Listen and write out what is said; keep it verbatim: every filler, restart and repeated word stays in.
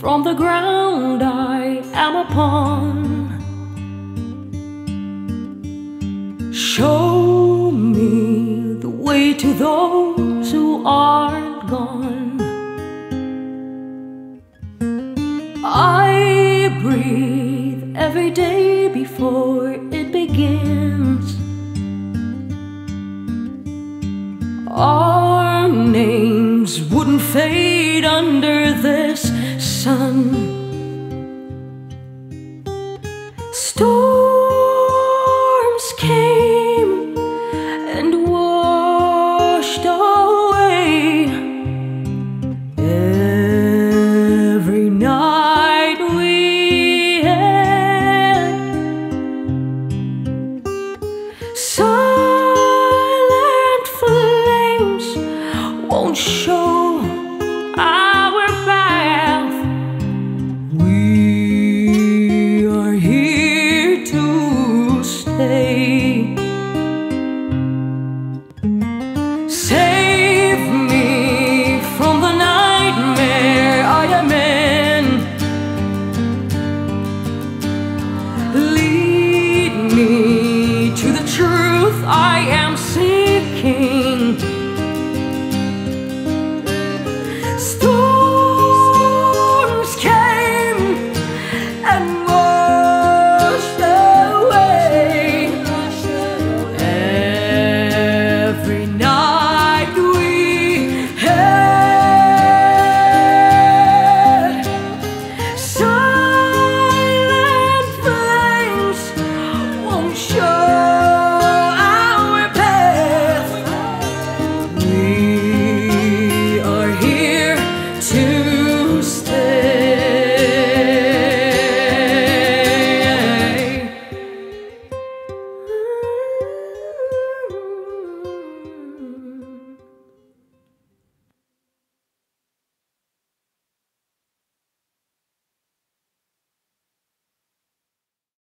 from the ground I am upon. Show me the way to those who aren't gone. I breathe every day before it begins. Our names wouldn't fade under this sun. Story